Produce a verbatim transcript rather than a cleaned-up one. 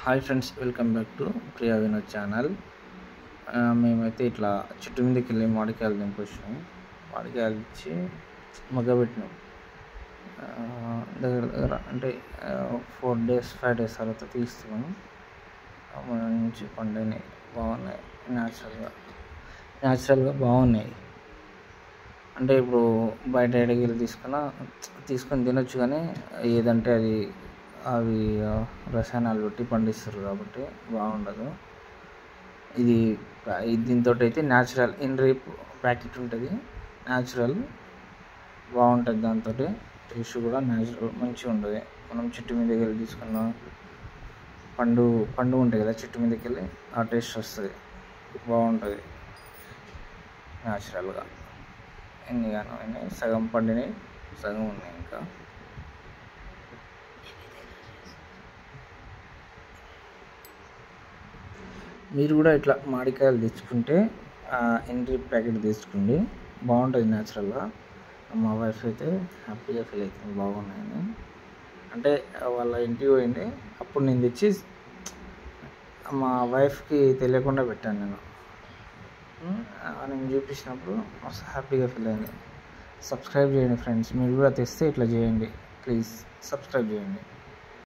Hi friends, welcome back to Priya Vinod channel. మేమైతే ఇట్లా చెట్టు మీదకి వెళ్ళి మామిడికాయలు దింపొచ్చినాం. మామిడికాయలు ఇచ్చి మగ్గబెట్టినాం. దగ్గర దగ్గర అంటే ఫోర్ డేస్ ఫైవ్ డేస్ తర్వాత తీస్తున్నాం. మన నుంచి పండినాయి, బాగున్నాయి. న్యాచురల్గా న్యాచురల్గా బాగున్నాయి. అంటే ఇప్పుడు బయట ఎడకి వెళ్ళి తీసుకున్నా తీసుకొని తినొచ్చు, కానీ ఏదంటే అది అవి రసాయనాలు పెట్టి పండిస్తారు కాబట్టి బాగుండదు. ఇది దీంతో అయితే న్యాచురల్ ఇన్ రేపు ప్యాకెట్ ఉంటుంది, న్యాచురల్ బాగుంటుంది. దాంతో టేస్ట్ కూడా న్యాచురల్ మంచిగా ఉంటుంది. మనం చెట్టు మీదకి వెళ్ళి తీసుకున్న పండు పండు ఉంటుంది కదా, చెట్టు మీదకి వెళ్ళి ఆ టేస్ట్ వస్తుంది, బాగుంటుంది న్యాచురల్గా. ఎన్ని గానో అయినాయి, సగం పండినాయి, సగం ఉన్నాయి. ఇంకా మీరు కూడా ఇట్లా మామిడికాయలు తెచ్చుకుంటే ఎంట్రీ ప్యాకెట్ తెచ్చుకోండి, బాగుంటుంది న్యాచురల్గా. మా వైఫ్ అయితే హ్యాపీగా ఫీల్ అవుతుంది బాగున్నాయని. అంటే వాళ్ళ ఇంటికి పోయింది, అప్పుడు నేను తెచ్చి మా వైఫ్కి తెలియకుండా పెట్టాను. నేను నేను చూపించినప్పుడు మస్తు హ్యాపీగా ఫీల్ అయింది. సబ్స్క్రైబ్ చేయండి ఫ్రెండ్స్, మీరు కూడా తెస్తే ఇట్లా చేయండి ప్లీజ్, సబ్స్క్రైబ్ చేయండి.